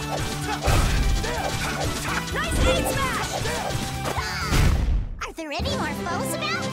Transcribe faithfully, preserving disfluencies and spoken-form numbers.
Nice aid smash! Are there any more foes about?